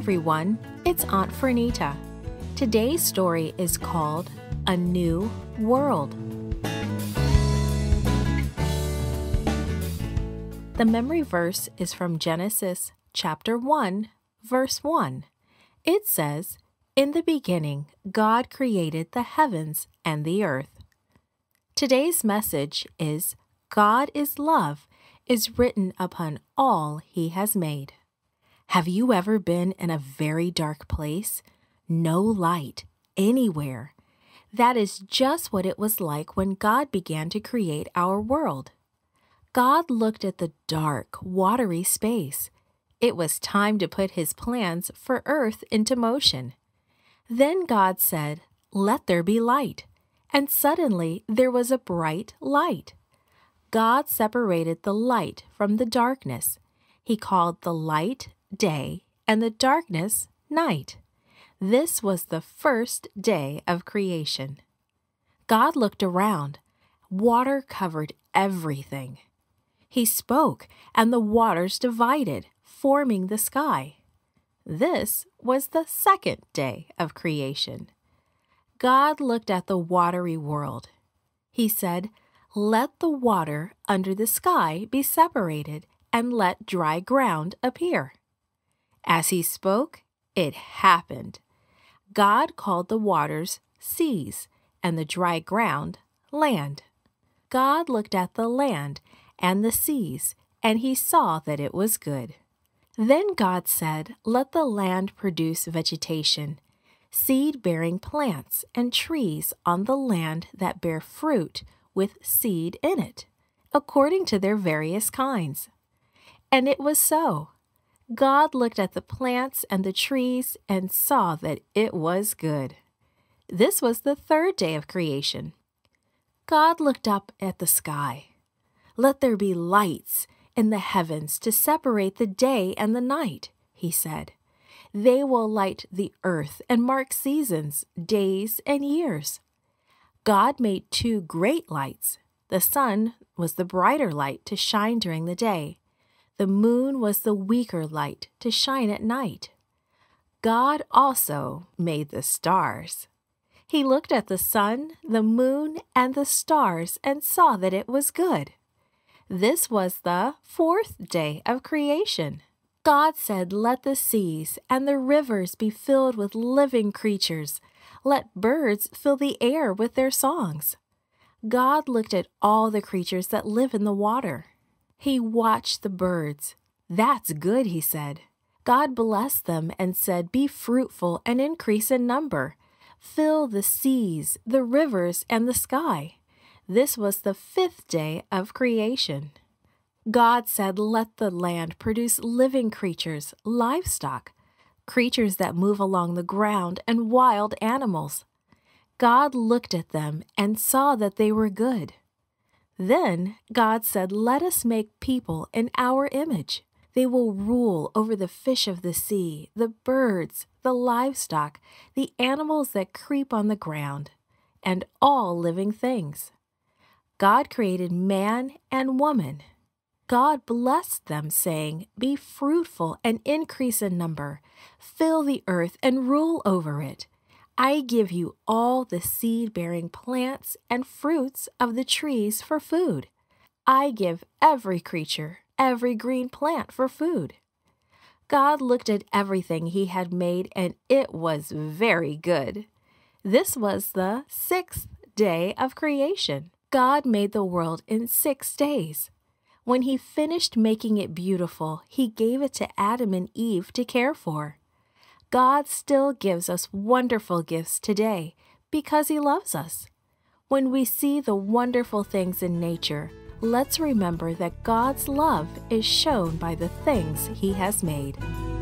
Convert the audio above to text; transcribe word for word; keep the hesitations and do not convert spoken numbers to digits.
everyone, it's Aunt Fernita. Today's story is called A New World. The memory verse is from Genesis chapter one, verse one. It says, "In the beginning, God created the heavens and the earth." Today's message is, God is love, is written upon all He has made. Have you ever been in a very dark place? No light anywhere. That is just what it was like when God began to create our world. God looked at the dark, watery space. It was time to put His plans for earth into motion. Then God said, "Let there be light." And suddenly there was a bright light. God separated the light from the darkness. He called the light day and the darkness night. This was the first day of creation. God looked around. Water covered everything. He spoke, and the waters divided, forming the sky. This was the second day of creation. God looked at the watery world. He said, "Let the water under the sky be separated, and let dry ground appear." As He spoke, it happened. God called the waters seas, and the dry ground land. God looked at the land and the seas, and He saw that it was good. Then God said, "Let the land produce vegetation, seed-bearing plants and trees on the land that bear fruit with seed in it, according to their various kinds." And it was so. God looked at the plants and the trees and saw that it was good. This was the third day of creation. God looked up at the sky. "Let there be lights in the heavens to separate the day and the night," He said. "They will light the earth and mark seasons, days, and years." God made two great lights. The sun was the brighter light to shine during the day. The moon was the weaker light to shine at night. God also made the stars. He looked at the sun, the moon, and the stars and saw that it was good. This was the fourth day of creation. God said, "Let the seas and the rivers be filled with living creatures. Let birds fill the air with their songs." God looked at all the creatures that live in the water. He watched the birds. "That's good," He said. God blessed them and said, "Be fruitful and increase in number. Fill the seas, the rivers, and the sky." This was the fifth day of creation. God said, "Let the land produce living creatures, livestock, creatures that move along the ground, and wild animals." God looked at them and saw that they were good. Then God said, "Let us make people in our image. They will rule over the fish of the sea, the birds, the livestock, the animals that creep on the ground, and all living things." God created man and woman. God blessed them, saying, "Be fruitful and increase in number. Fill the earth and rule over it. I give you all the seed-bearing plants and fruits of the trees for food. I give every creature, every green plant for food." God looked at everything He had made, and it was very good. This was the sixth day of creation. God made the world in six days. When He finished making it beautiful, He gave it to Adam and Eve to care for. God still gives us wonderful gifts today because He loves us. When we see the wonderful things in nature, let's remember that God's love is shown by the things He has made.